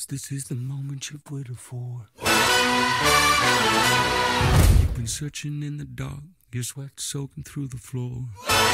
Yes, this is the moment you've waited for. You've been searching in the dark, your sweat soaking through the floor.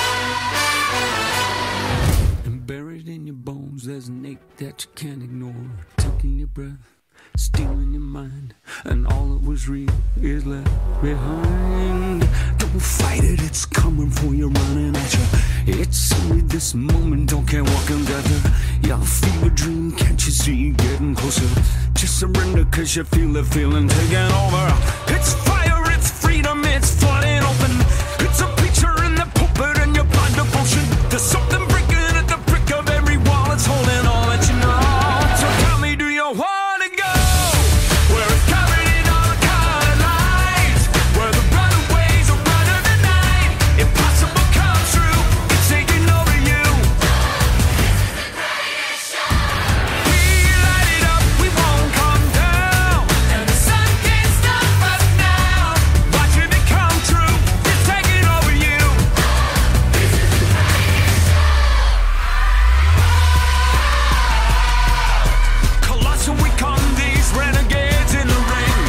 And buried in your bones, there's an ache that you can't ignore. Taking your breath, stealing your mind, and all that was real is left behind. Don't fight it, it's coming for you, running at you. It's only this moment, don't care what comes after. Your fever dream, can't you see, getting closer? Just surrender, cause you feel the feeling taking over. It's fire, it's freedom, it's flooding open. It's a picture in the pulpit and your blind devotion. There's something breaking at the brick of every wall, it's holding all that you know. So tell me, do you want to go? Where it's covered in all the colored lights, where the runaways are running the night. Impossible comes true, it's taking over you. We light it up, we won't come down, and the sun can't stop us now. Watching it come true, it's taking over you. Colossal we come, these renegades in the ring,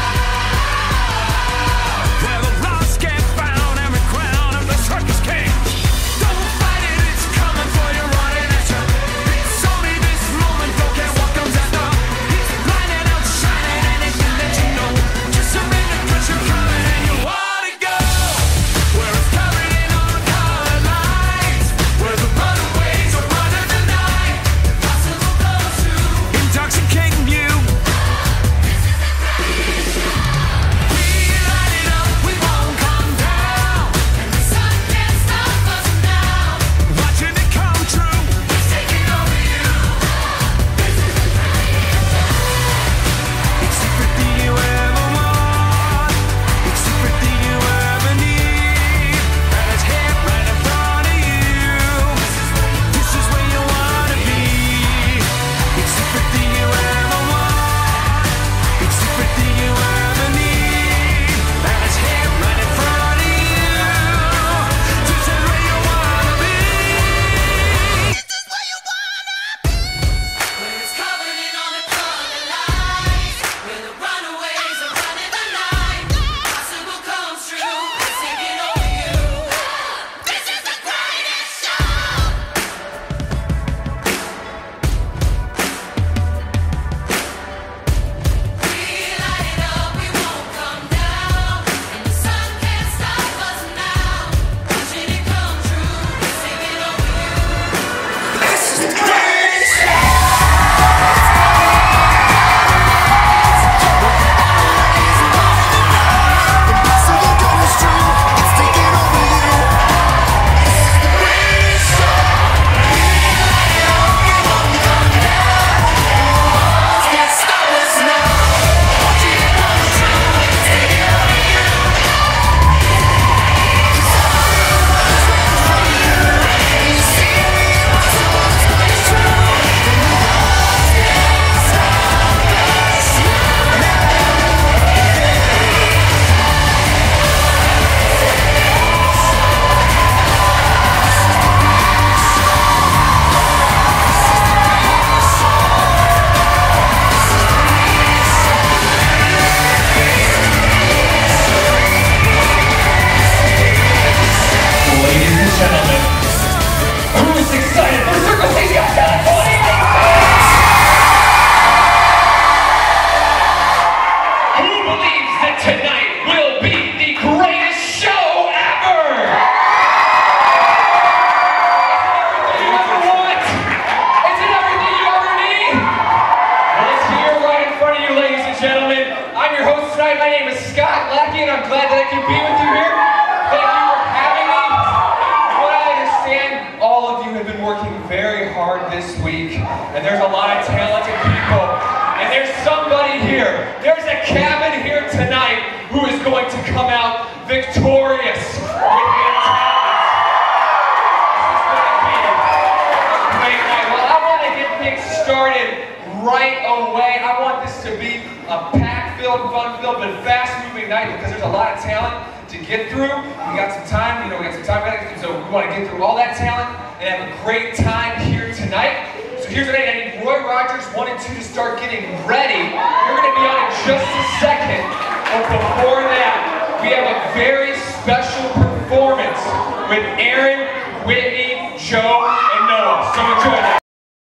where the lost get found, every crown of the circus king. Don't fight it, it's coming for you, running at you. It's only this moment, don't care what comes after. It's blinding out, shining anything that you know. Just surrender, cause you're coming and you wanna go. Where it's covered in all the colored lights, where the runaways are running the night. Impossible comes true, intoxicating you. We light it up, we won't come down, and the sun can't stop us now. Watching it come true, it's taking over you. It's everything you ever want, it's everything you ever need, and it's here right in front of you. This is where you wanna be. It's everything you ever want, it's everything you ever need, and it's here right in front of you. This is where you wanna be. This is where you wanna be. Where it's covered in all the colored lights, where the runaways are running the night. Impossible comes true, it's taking over you. This is the greatest show. We light it up, we won't come down, and the sun can't stop us now. Watching it come true, it's taking over you. This is the greatest show. Impossible comes true, it's taking over you. This is the greatest show. We light it up, we won't come down, can't stop us now. Watching it come true, it's taking over you. You see the impossible comes true. Ladies and gentlemen, who is excited for Circle C's Got Talent 2018? Who believes that tonight will be the greatest show ever? Is it everything you ever want? Is it everything you ever need? Well, it's here right in front of you, ladies and gentlemen. I'm your host tonight. My name is Scott Lackey, and I'm glad that I can be with you here. Thank you for having me. From what I understand, all of you have been working very hard this week, and there's a lot of talented people. And there's somebody here. There's a cabin here tonight who is going to come out victorious with their talents. This is going to be a great night. Well, I want to get things started right away. I want this to be a pack-filled, fun-filled, but fast-moving night because there's a lot of talent to get through. We got some time, so we want to get through all that talent and have a great time here tonight. So So here's what I need Roy Rogers 1 and 2 to start getting ready. You're going to be on in just a second. But before that, we have a very special performance with Aaron, Whitney, Joe, and Noah. So enjoy that.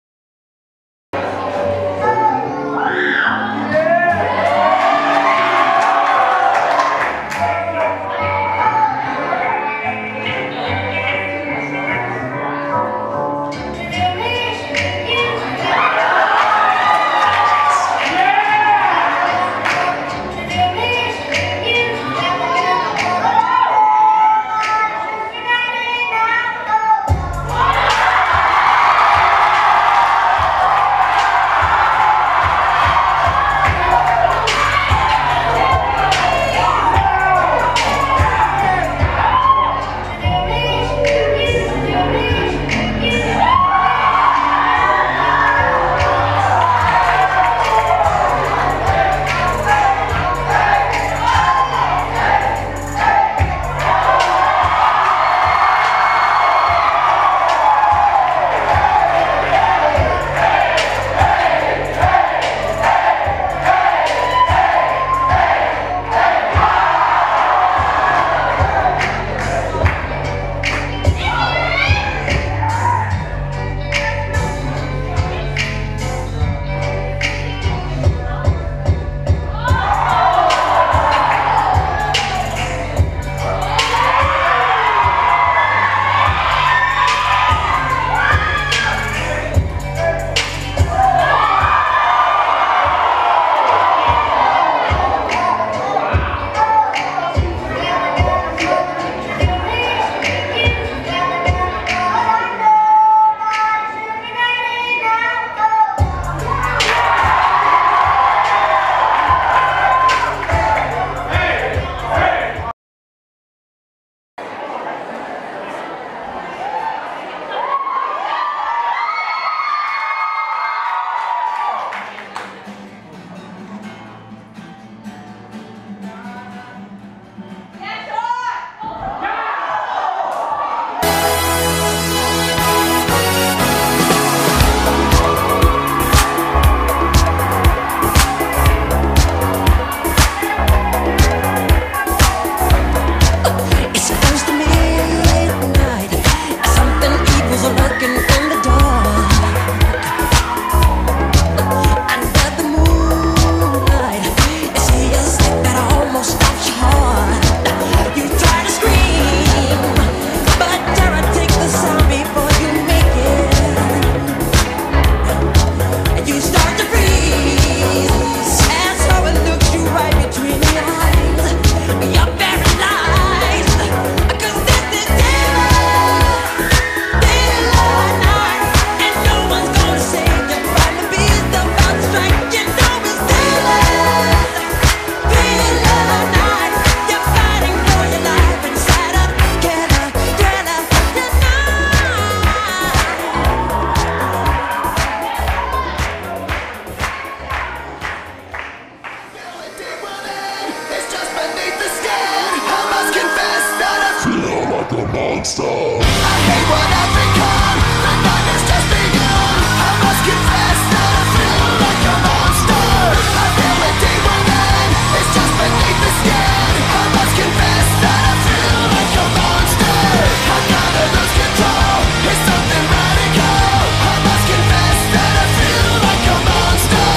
monster. I hate what I've become. The night has just begun. I must confess that I feel like a monster. I feel a demon and it's just beneath the skin. I must confess that I feel like a monster. I gotta lose control. It's something radical. I must confess that I feel like a monster.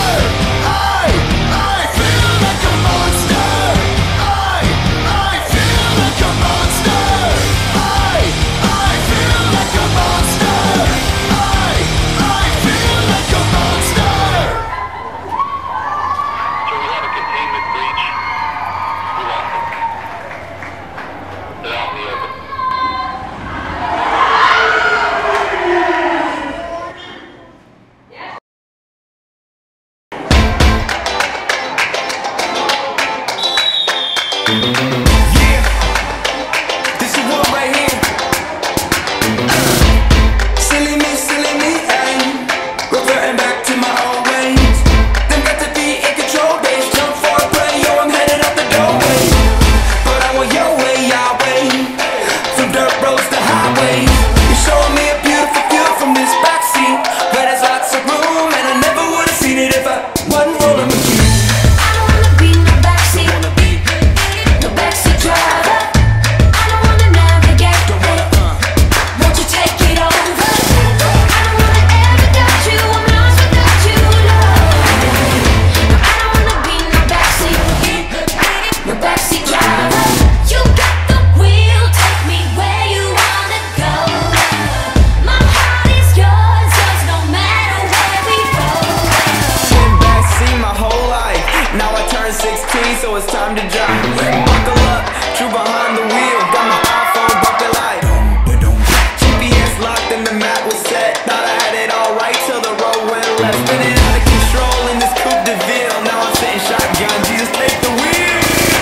I feel like a monster. I feel like a monster. I feel like a monster. I feel like a monster. So we have a containment breach. We lost it. They're out in the open. Yeah, this is one right here. Silly me, ayy. Reverting back to my old ways. Them got to be in control days. Jump for a play, yo, I'm headed out the doorway. But I want your way, Yahweh. From dirt roads to highways. You're showing me a beautiful view from this backseat, where there's lots of so it's time to drive. Buckle up, true behind the wheel. Got my iPhone bumping like GPS locked and the map was set. Thought I had it all right till the road went left. Spinning out of control in this Coupe de Ville. Now I'm sitting shotgun, Jesus take the wheel.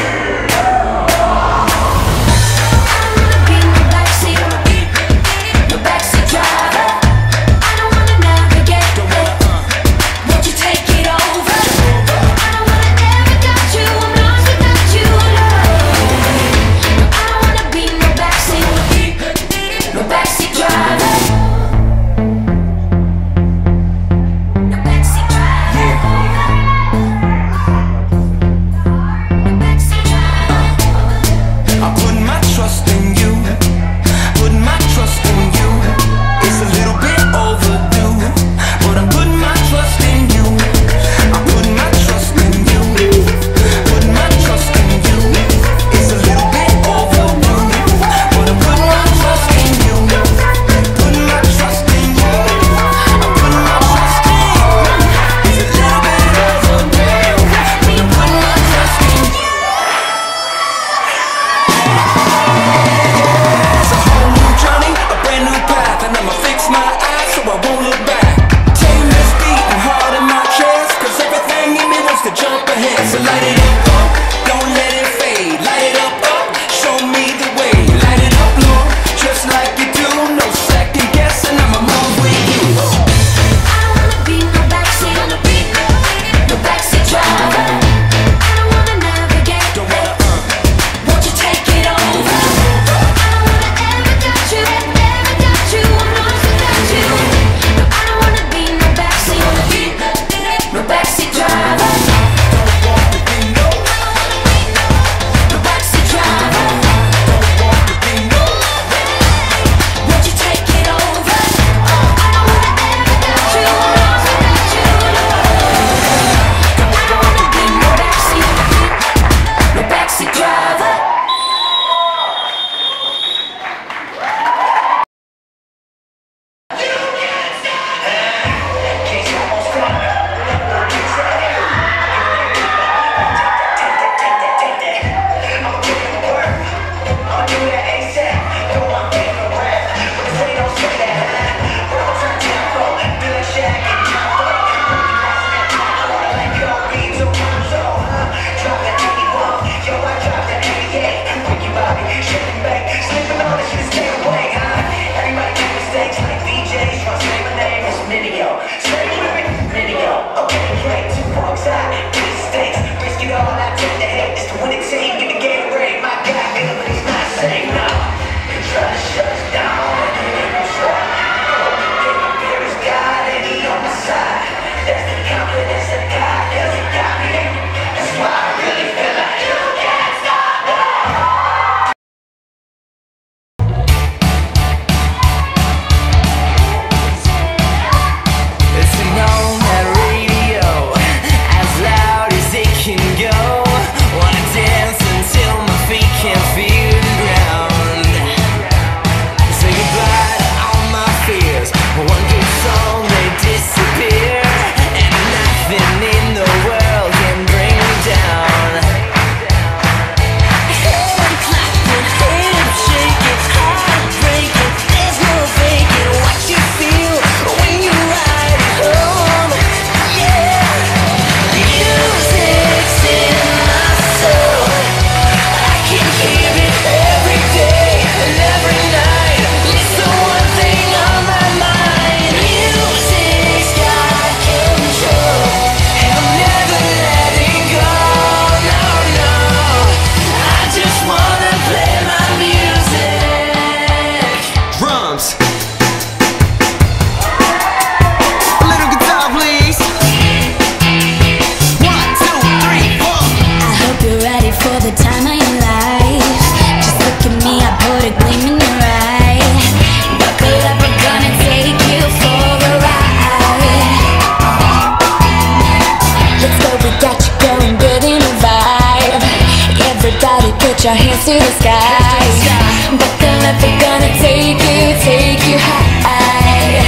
Put your hands to the sky. Buckle up, we're gonna take you high.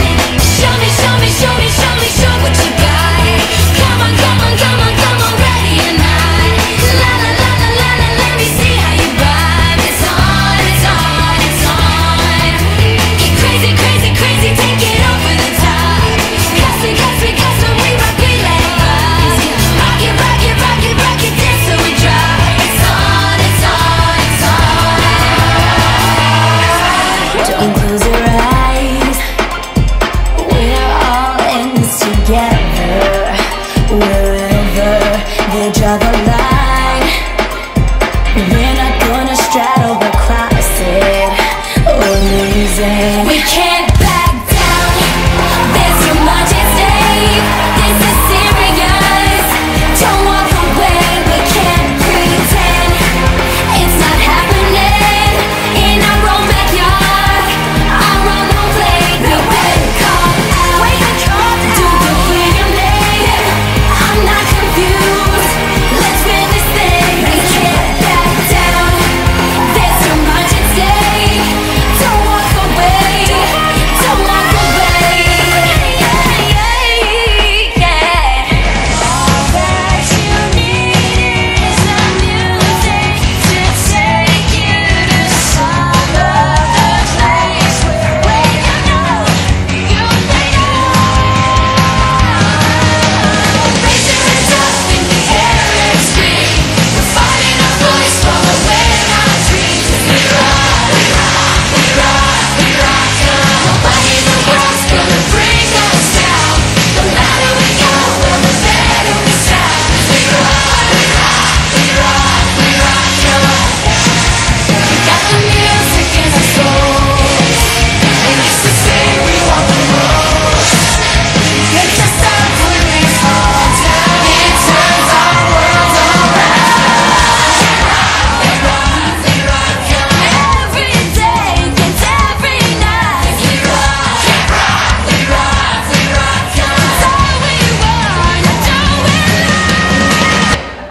Show me what you got. Come on, ready the line. We're not gonna straddle across it or lose it. We can't back down. There's too much at stake. This is serious. Don't walk away. We can't pretend it's not happening in our own backyard, our own home plate. We better call out. Do the clear your name. I'm not confused. Let's win this thing. We can't back down. There's too much at stake. Don't walk away. Don't walk away. Yeah. All that you need is the music to take you to some other place where you know you belong. Raising us up in the air and scream. We're finding our voice, following our dreams. We rock, we rock, we rock, we rock. Nobody in the world's gonna bring us down. The louder we go, well the better we sound. We rock, we rock, we rock, we rock. We got the music in our souls. They used to say we want the most. It's just time when we fall down. It turns our world around. We rock, we rock, every day and every night. We rock, we rock, we rock, we rock. It's all we wanna do in life.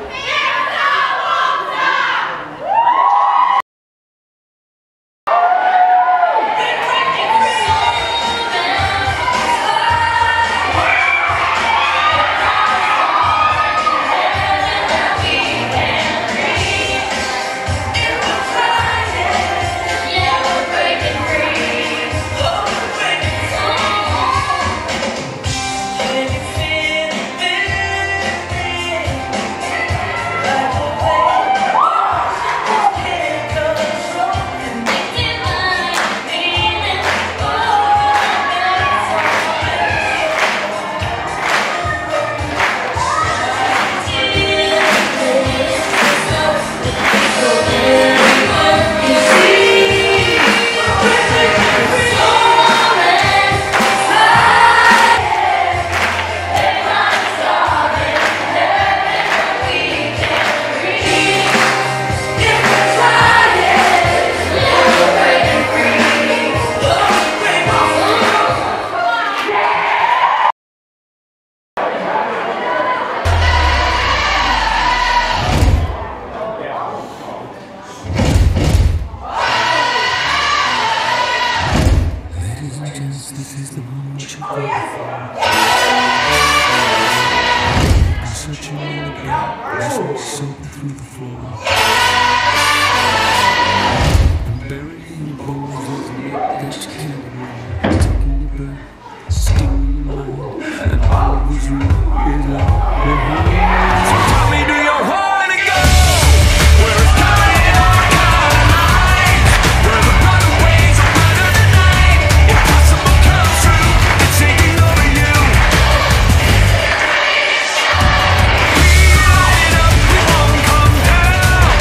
Ladies and gents, this is the moment you've waited for. I'm searching in the dark, listening soaking through the floor. I'm buried in your bones, there's a neck that you can't ignore. Taking your breath, stealing your mind, and all that was real is left behind. So tell me, do you wanna go where it's coming on kind of night, where the runaways are running the night? Impossible comes true, it's taking over you. We light it up, we won't come down.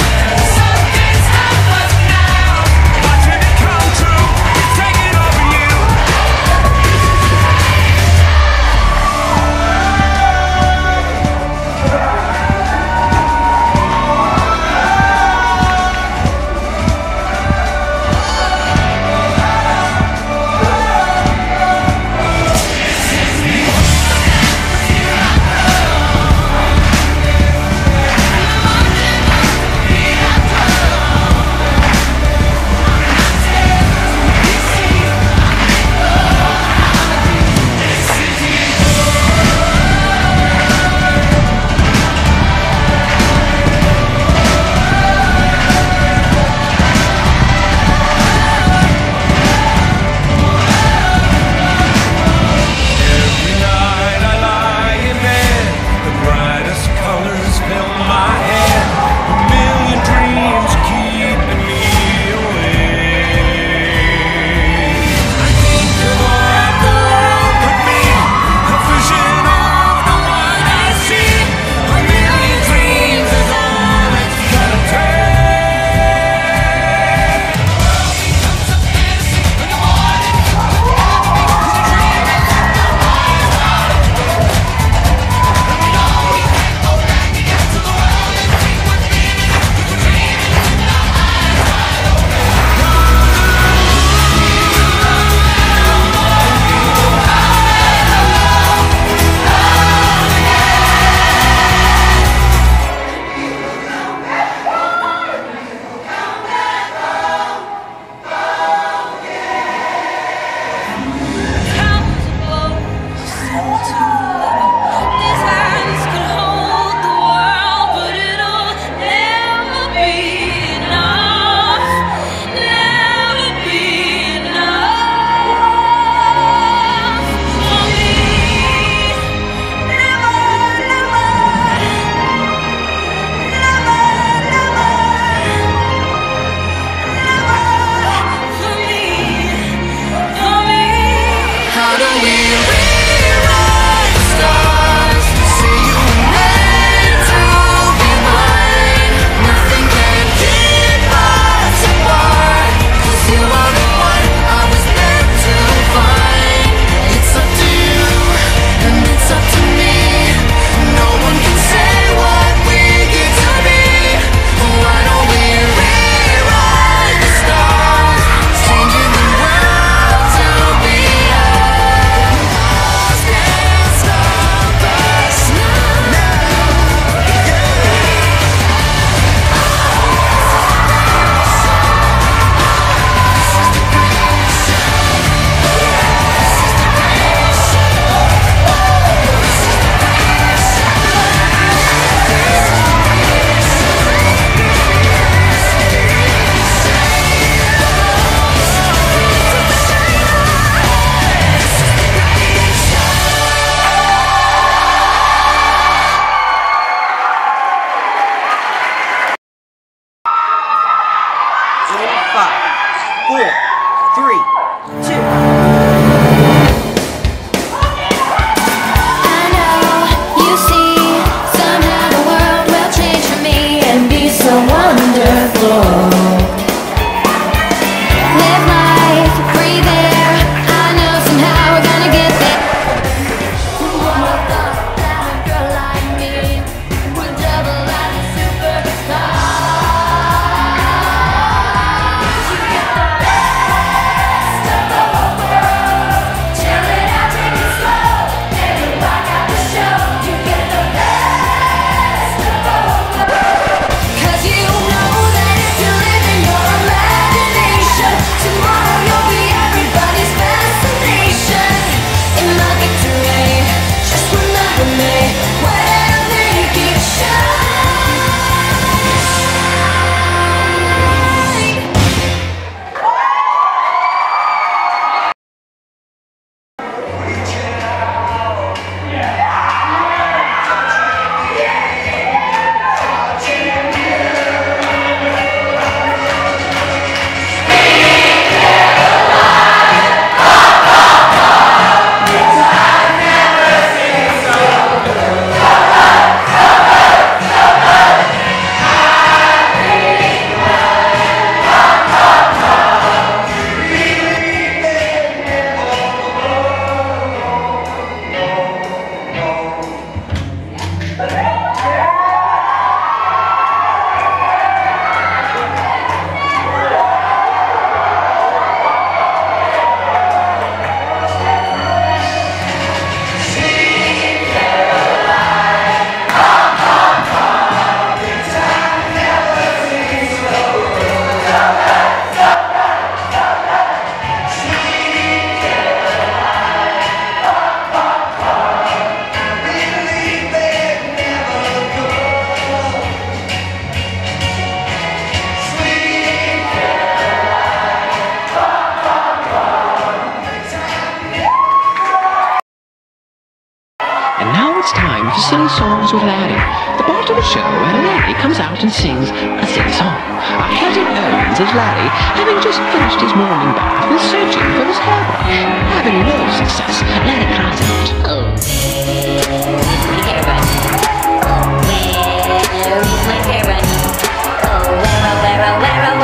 Larry comes out and sings a silly song. A head earns as Larry, having just finished his morning bath, is searching for his hairbrush. Having no success, Larry cries out, Oh, my hairbrush. Oh, where is my hairbrush? Oh, where?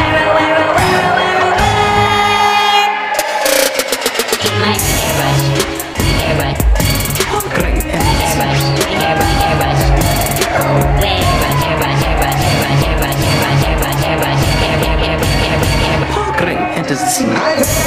Is my hairbrush? Hairbrush. oh great, Hairbrush. Oh, where? oh great, enters the scene.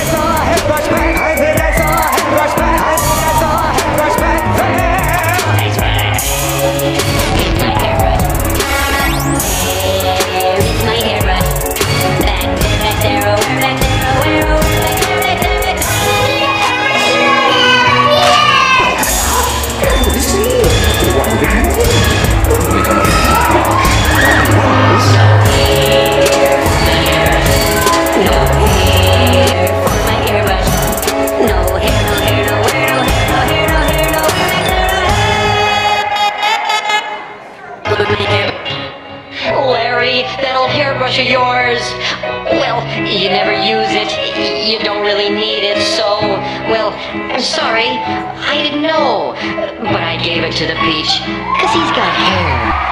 Larry, that old hairbrush of yours. Well, you never use it. You don't really need it, so... Well, I'm sorry. I didn't know. But I gave it to the Peach, 'cause he's got hair.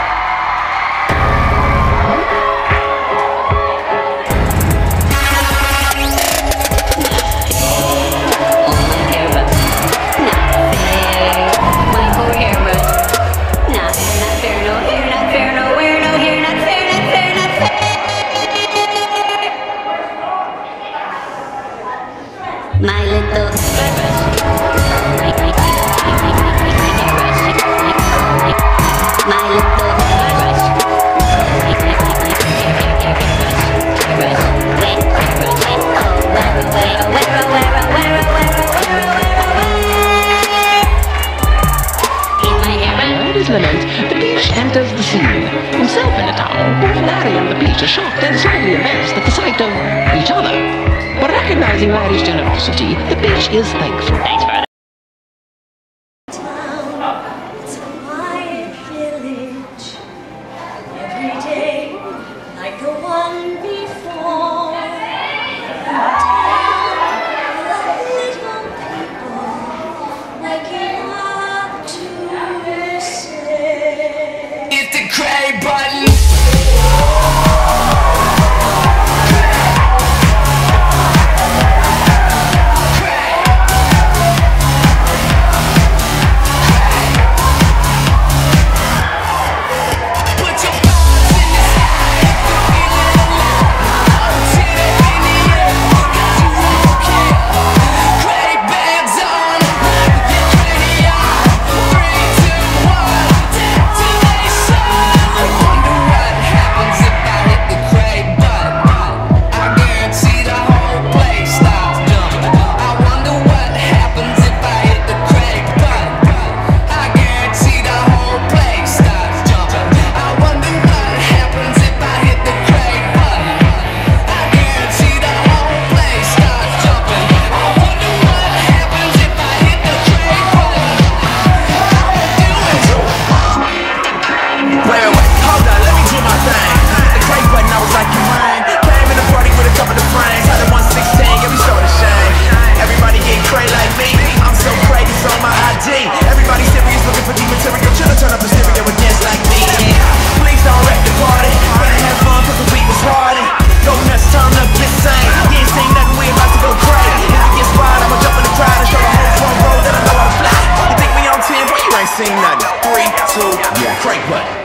My little hairbrush. My little hairbrush. Heard his lament, the Peach enters the scene. Himself in a towel, both Larry and the Peach are shocked and slightly embarrassed at the sight of each other. But recognizing Larry's generosity, the Peach is thankful. Thanks for It's a quiet village. Every day, like the one before. Little people waking up to say. Hit the cray button. Seen nothing. 3, 2, crank button.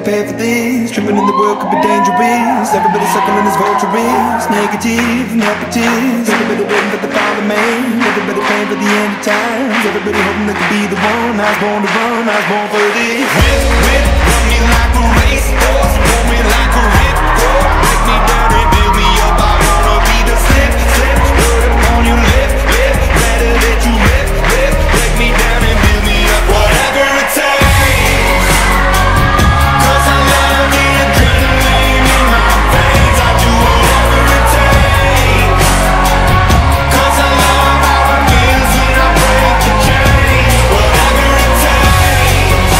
prepared for this. Tripping in the world could be dangerous. Everybody suckling this vulturous. Negative, negatives. Everybody waiting for the final man. Everybody praying for the end of times. Everybody hoping they could be the one. I was born to run, I was born for this. Whip, run me like a racehorse. Pull me like a ripcord. Break me down and build me up. I wanna be the slip. Put it on your lip. Better that you rip. Break me down and build me up. Whatever it takes. 'Cause I love the adrenaline in my veins. I do whatever it takes. 'Cause I love how it feels when I break the chains. Whatever it takes.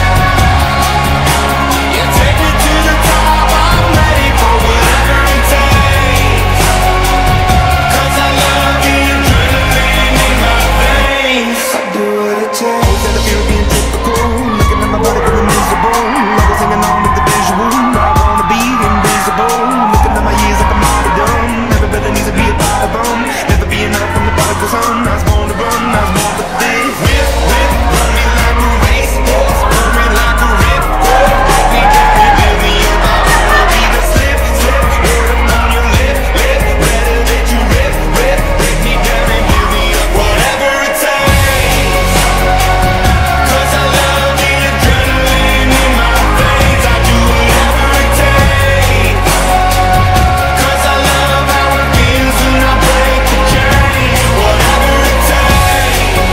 Yeah, take me to the top. I'm ready for whatever it takes. 'Cause I love the adrenaline in my veins. I do what it takes. That I feel being typical. Looking at my body feeling miserable. Like I'm singing on with the visual. I wanna be invisible. Looking at my years like I'm already done. Everybody needs to be a part of them. Never be enough from the prodigal son. I was born to run, I was born for this. Whip, run me like a racehorse. Run me like a ripcord. Break me down and build me up. I wanna be the slip. Word up on your lip. Better that you rip. Break me down and build me up. Whatever it takes. 'Cause I love the adrenaline in my veins. I do whatever it takes. 'Cause I love how it feels when I break the chains. Whatever it takes.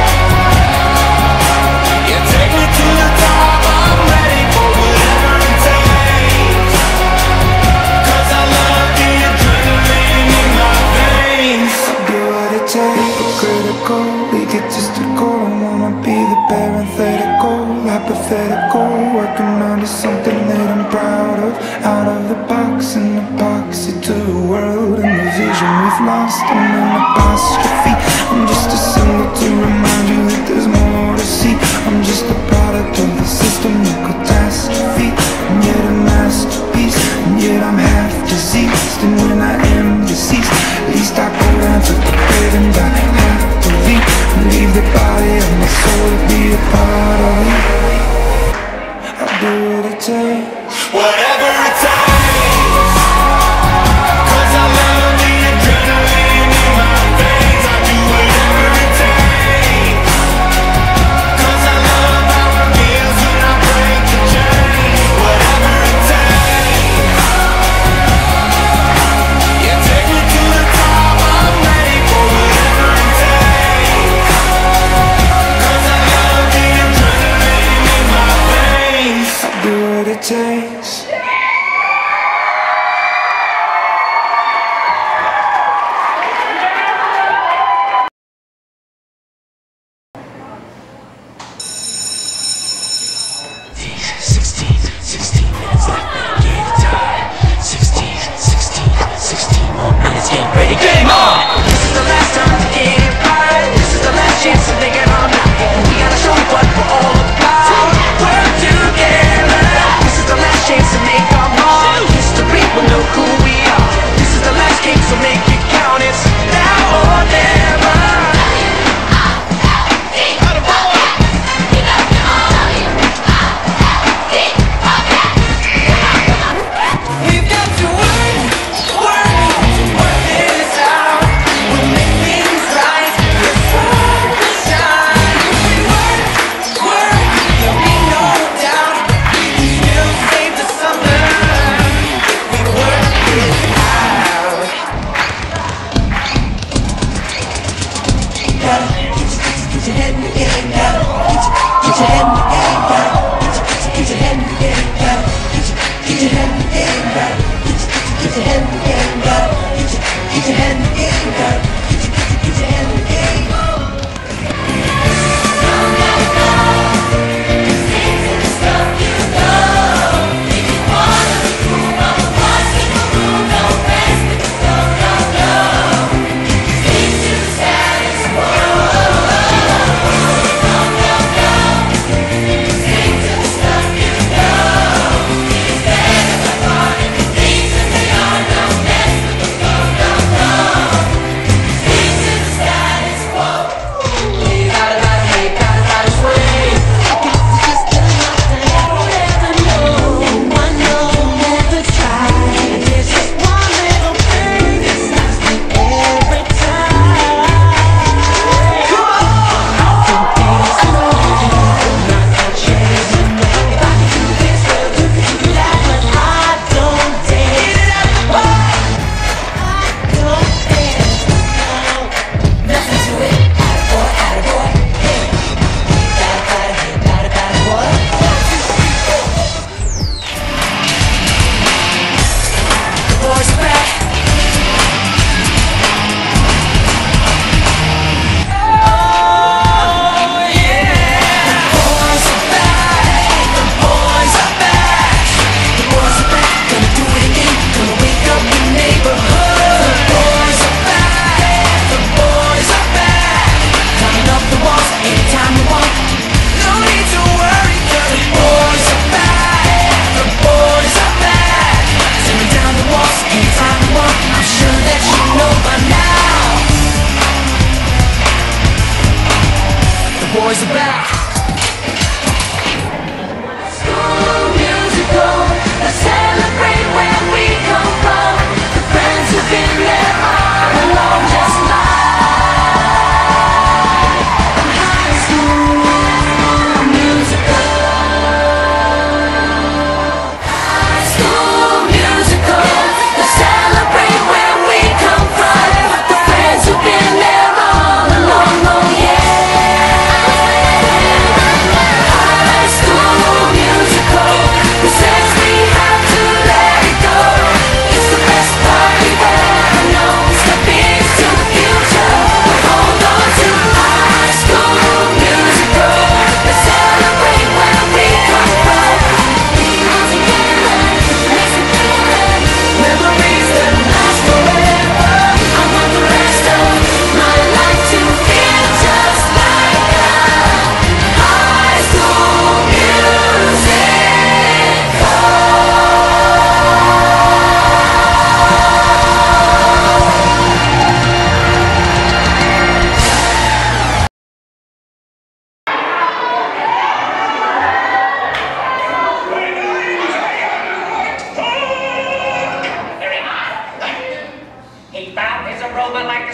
Yeah, take me to the top. I'm ready for whatever it takes. 'Cause I love the adrenaline in my veins. I do what it takes. Critical, egotistical. I wanna be the parenthetical, hypothetical. Working onto something that I'm proud of. Out of the box, an epoxy to the world and the vision we've lost. I'm an apostrophe. I'm just a symbol to remind you that there's more to see. I'm just a product of the system, a catastrophe. And yet a masterpiece, and yet I'm half diseased. And when I am deceased, at least I go down to the grave and die happily. Leave the body of my soul to be a part of me. I'll do what it takes. Whatever it takes. 'Cause I love the adrenaline in my veins. I do whatever it takes. 'Cause I love how it feels when I break the chains. Whatever it takes. Yeah, take me to the top. I'm ready for whatever it takes. 'Cause I love the adrenaline in my veins. I do what it takes.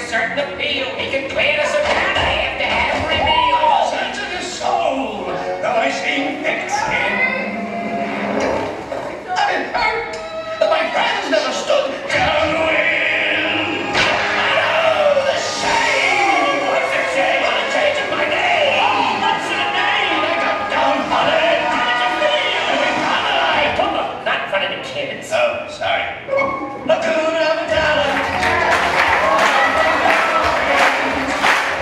certain appeal. He can clear us a counter after every meal. Sense of your soul, though I seem thick-skinned. I'm hurt. My friends never stood downwind. Oh, the shame! What's the shame? I'm changing my name. Oh, what's your name? I got downhearted. How did you feel? I told them, not in front of the kids. Oh, sorry. A good of a dollar.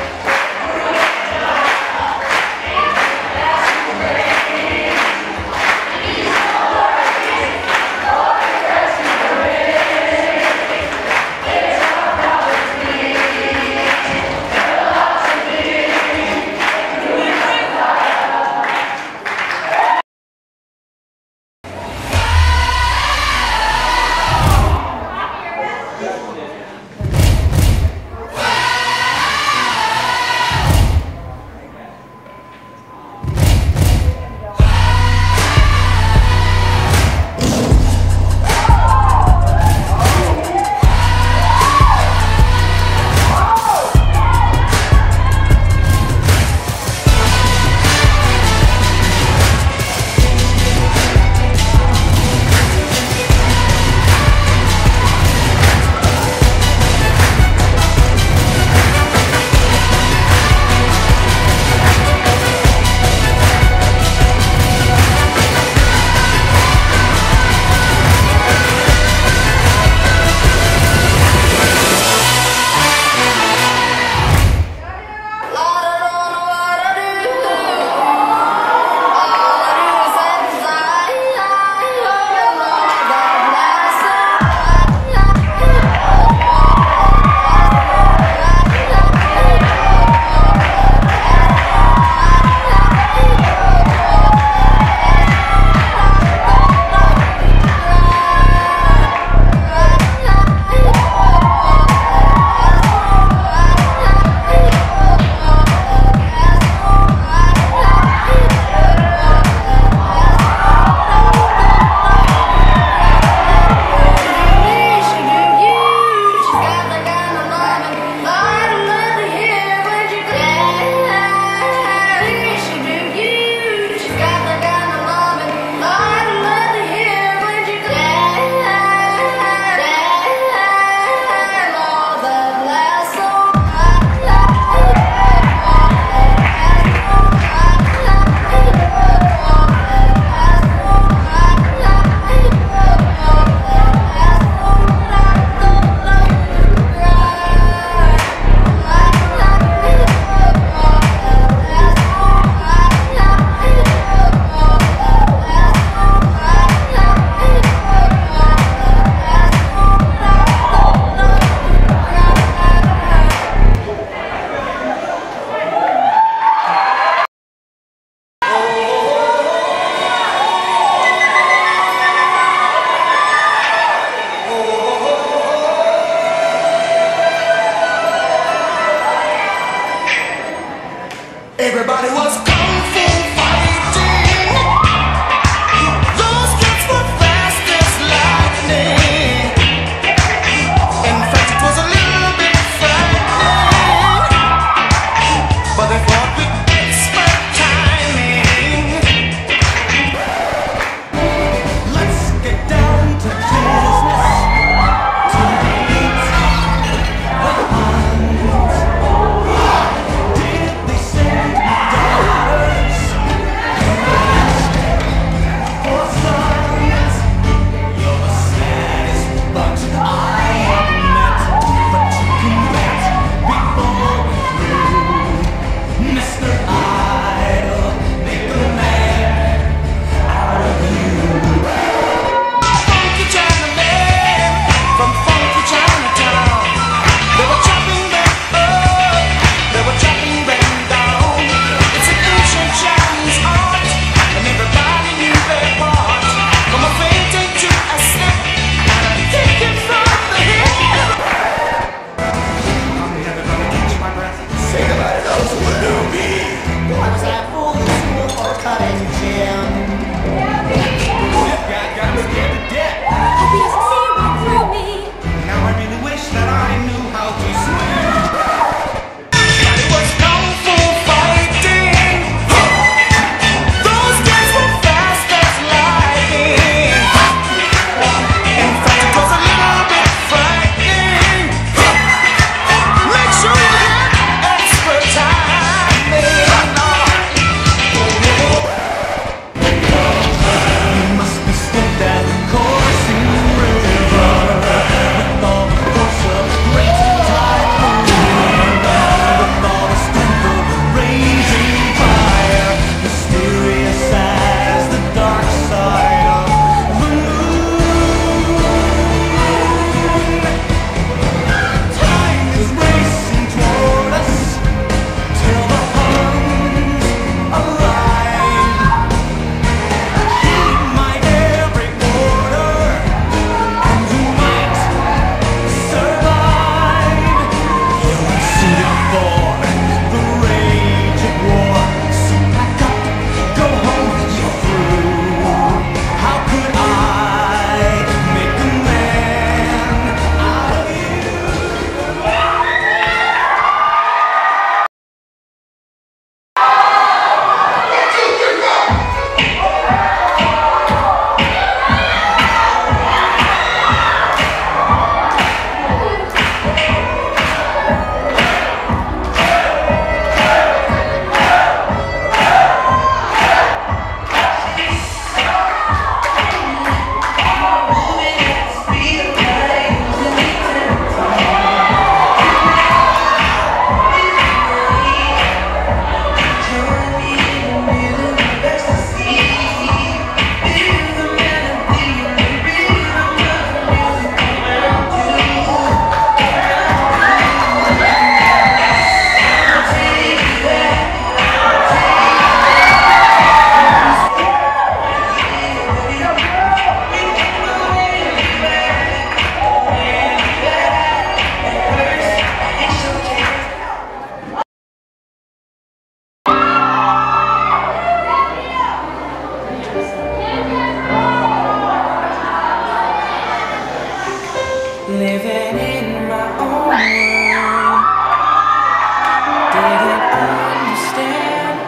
living in my own world. Didn't understand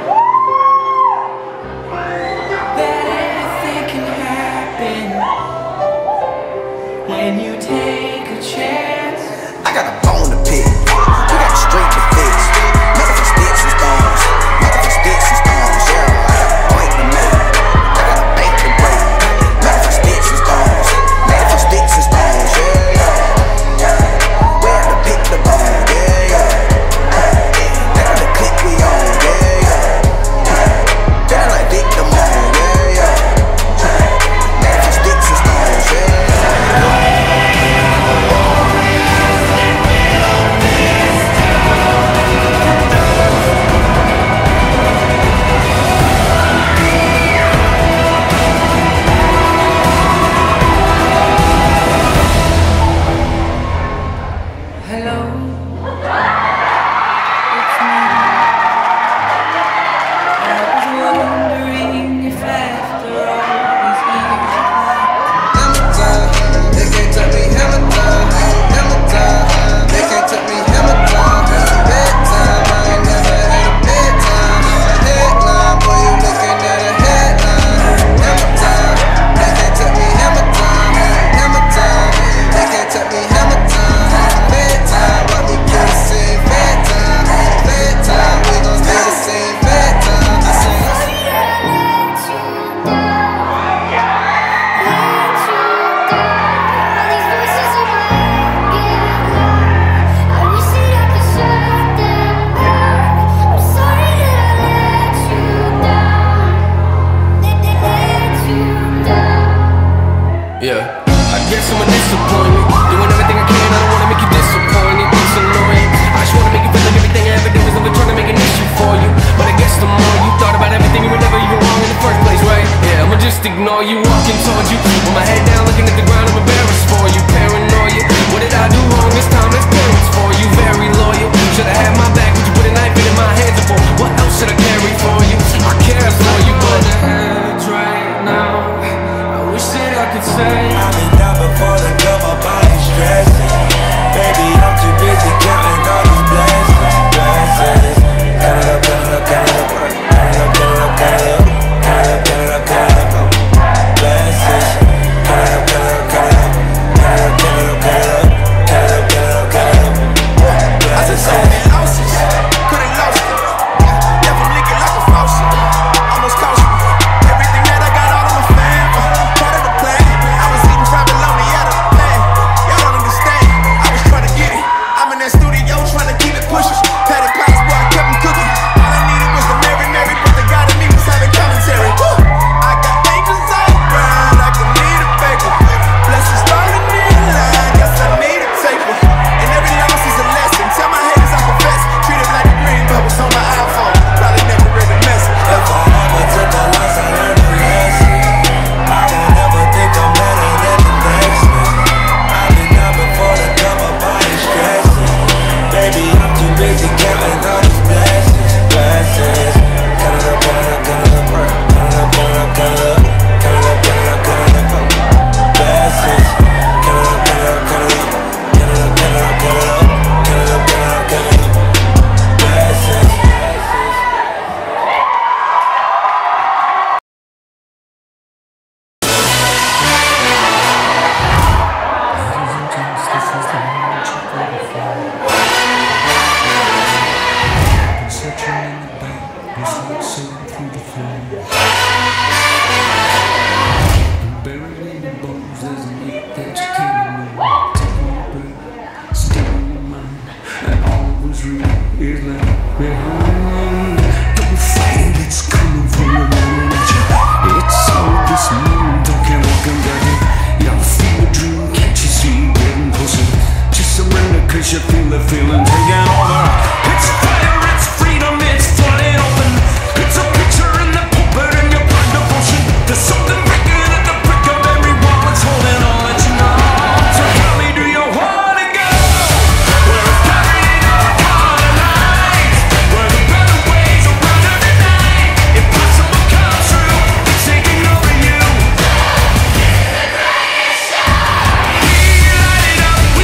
that anything can happen when you take a chance. I got a bone to pick. We got a street to fix. Nothing for sticks and stones. Nothing for sticks and stones. Yeah, I got a point to make. I got a bank to break. Nothing for sticks and stones. Nothing for sticks and stones. Yeah, yeah. Where to pick the bone? Yeah, yeah. They got the click we on. Yeah, yeah. They like victim mode. Yeah, yeah. Nothing for sticks and stones. Yeah. Hello, it's me. I was wondering if after all these years Hammer time, they can't touch me. Hammer time, hammer time, they can't touch me. Hammer time, bedtime, I ain't never had a bedtime. Headline, boy, you looking at a headline. Hammer time, they can't touch me. Hammer time, hammer time, they can't touch me. Hammer time, bedtime, what we do the same bedtime. Bedtime, we gon' stay the same bedtime. I say. yeah, I guess I'm a disappointment. Doing everything I can, I don't wanna make you disappointed. It's annoying. I just wanna make you feel like everything I ever did was never trying to make an issue for you. But I guess the more you thought about everything, you were never even wrong in the first place, right? Yeah, I'ma just ignore you, walking towards you with my head down, looking at the ground. I'm embarrassed for you, paranoia. What did I do wrong this time? There's parents for you, very loyal. Should've had my back, would you put a knife in my hands for? What else should I carry for you? I care for you, but the heads right now. I wish that I could say I've been down before the girl, my body's stressing. Baby, I'm too busy counting all these blessings. Blessings. Count it up, count it up, count it up. Count it up, count it up, count it up. Count it up, count it up, count it up. Blessings. Count it up, count it up, count it up. Count it up, count it up, count it up. Count it up, count it up, count it up. I just sold in losses. Couldn't lost it. Left them leaking like a faucet. Almost cost me. Everything that I got all on my fan. Part of the plan. I was eating private lonely out of the plan. Y'all don't understand. I was trying to get it. I'm in that studio trying to keep it pushing. Patty pies, boy, I kept them cooking. All I needed was the Mary, but the God in me was having commentary. Woo! I got angels all around like a need a baker. Blessings falling in line, guess I need a taper. And every loss is a lesson. Tell my haters I confess. Treat it like the green bubbles on my iPhone. Probably never read the message. If I ever took a loss, I learned a lesson. I won't ever think I'm better than the next man. I've been down before the girl, my body's stressing. Baby, I'm too busy counting all these blessings. Blessings. Count it up, count it up, count it up. Count it up, count it up, count it up. Count it up, count it up, count it up. Blessings. Count it up, count it up, count it up. Count it up, count it up, count it up. Count it up, count it up, count it up. Blessings. Cause you feel the feeling taking over. It's fire, it's freedom, it's flooding open. It's a picture in the pulpit and your blood devotion. There's something breaking at the brick of every wall. It's holding all that you know. So tell me, do you wanna go? Where it's buried in your heart of lights, where the better ways are running at night. Impossible come true, it's taking over you. We light it up.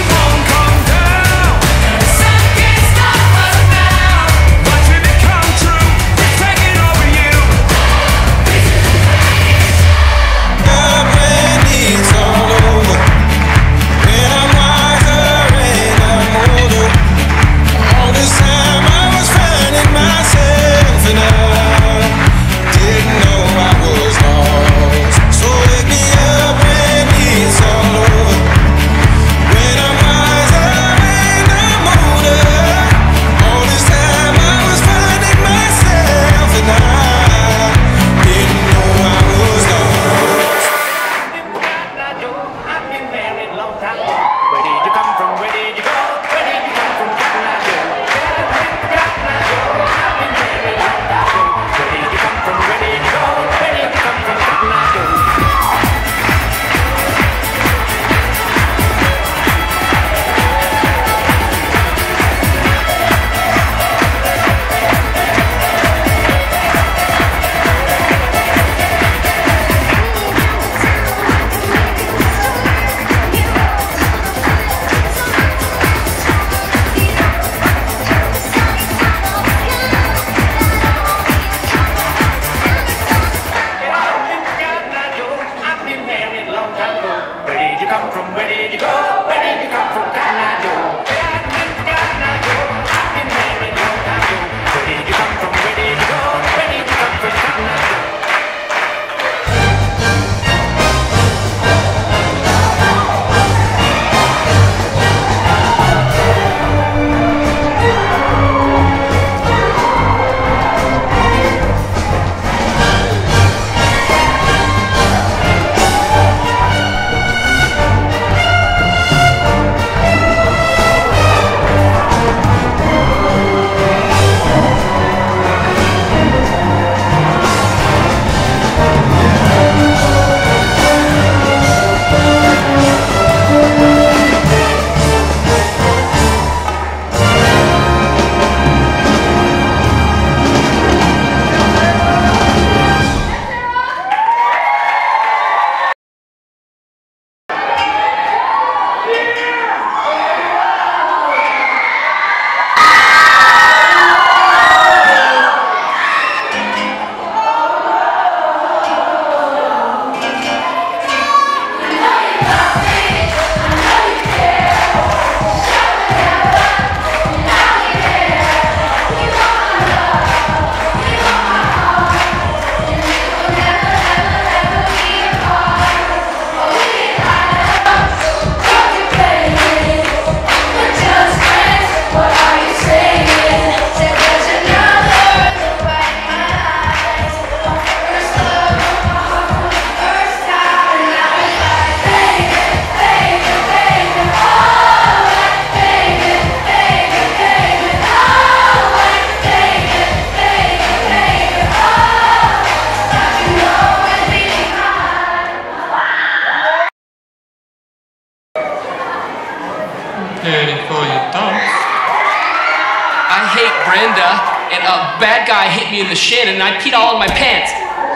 Heading for your thoughts. I hate Brenda, and a bad guy hit me in the shin, and I peed all in my pants.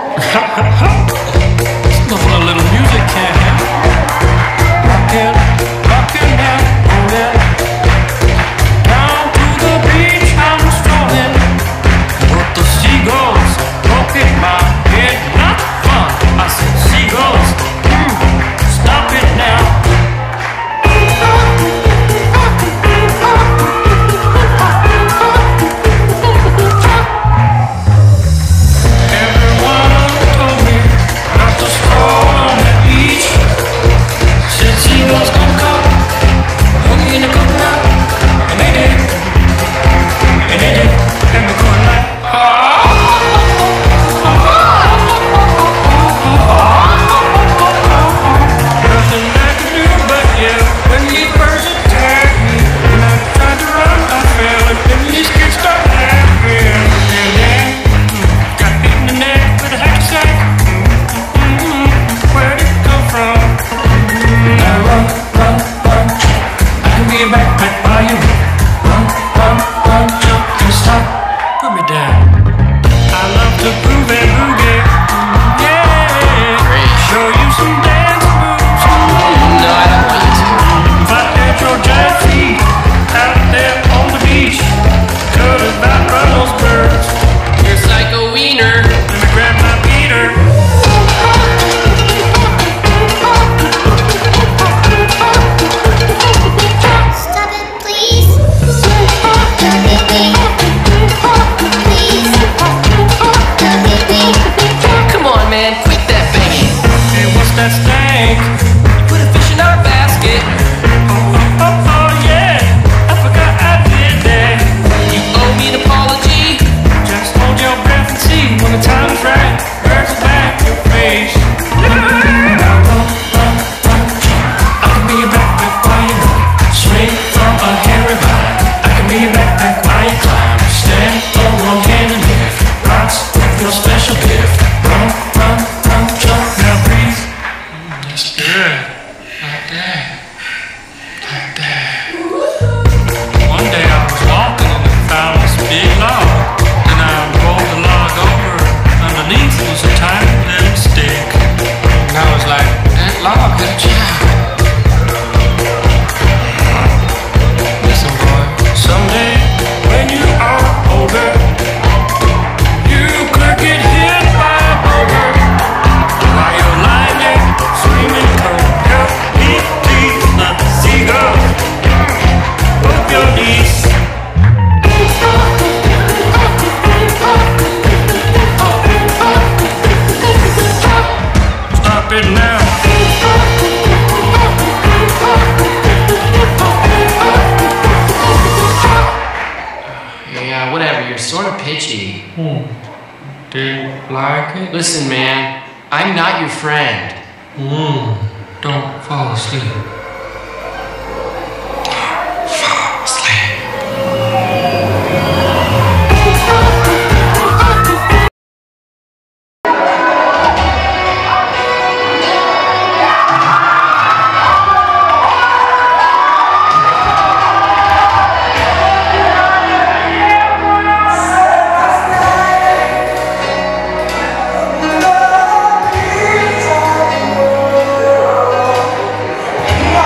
Nothing a little music can't help. Rockin' now, oh yeah. Down to the beach I'm strolling, but the seagulls poking my head, not fun. I said seagulls, stop it now. Seagulls come come, hooky in the coconut, and they did, and we're going like, nothing I can do but yell when these birds attack me. When I tried to run, I fell, and then these kids start laughing. And then got hit in the neck with a hacky sack. Where did it come from? Now run, I can be a backpack by you. Run, jump, and stop, put me down. I love to groove and boogie, yeah. Show you some dance moves. No, I don't want you to. If I had your giant feet out there on the beach, could about run those birds. You're psycho wiener. Let me grab my beater. Stop it, please. Don't hit me. Please. Don't hit me. Come on, man, quit that banging. Hey, what's that stank? Put a fish in our basket. Oh yeah, I forgot I did that. You owe me an apology. Just hold your breath and see when the time's right. Birds will back your face. Now run, I can be a backpack while you swing from a hairy vine. I can be a backpack while you climb. Stand on one hand and lift rocks with your special gift. Run, jump, now breathe. That's good. Like that. Like that. One day I was walking and I found this big log. And I rolled the log over. Underneath was a tiny little stick. And I was like, that log had a child. Listen, boy, someday when you are older, you could get hit by a boulder while you're lying there screaming, help me please, the seagull, hope your knees. Stop it now. Yeah, whatever, you're sort of pitchy. Do you like it? Listen, man, I'm not your friend. Don't fall asleep. Fall asleep. Thank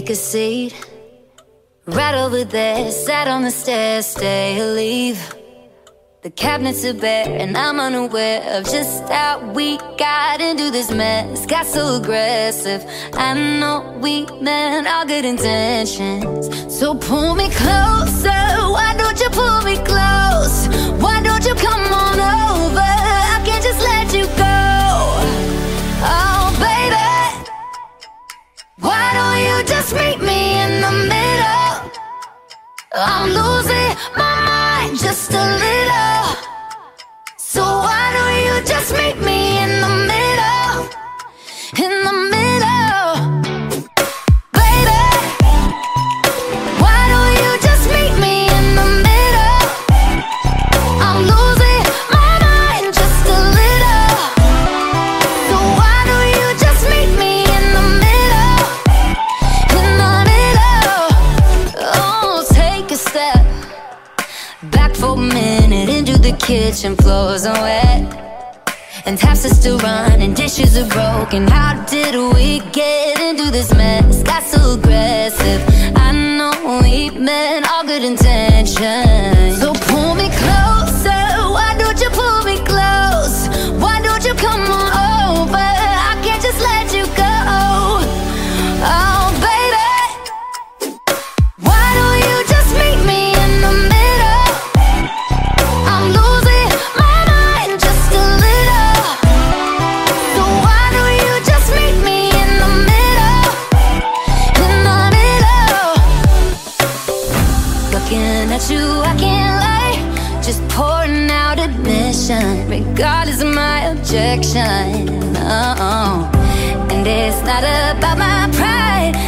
take a seat. Right over there, sat on the stairs, stay or leave. The cabinets are bare and I'm unaware of just how we got into this mess. Got so aggressive. I know we meant all good intentions. So pull me closer. Why don't you pull me close? Why don't you come on over? I can't just let you go. Oh baby, why don't you just meet me in the middle? I'm losing my mind just a little. So why don't you just meet me in the middle? In the middle. Baby, why don't you just meet me in the middle? I'm losing my mind just a little. So why don't you just meet me in the middle? In the middle. Oh, take a step back for a minute into the kitchen. Floors are wet and taps are still running, dishes are broken. How did we get into this mess? Got so aggressive. I know we meant all good intentions. So pull me closer. Why don't you pull me close? Why don't you come on over? I can't just let you go. Oh baby, why don't you just meet me in the middle? I'm losing my mind just a little. So why don't you just meet me in the middle? In the middle. Looking at you, I can't lie. Just pouring out admission, regardless of my objection. Oh, and it's not about my pride.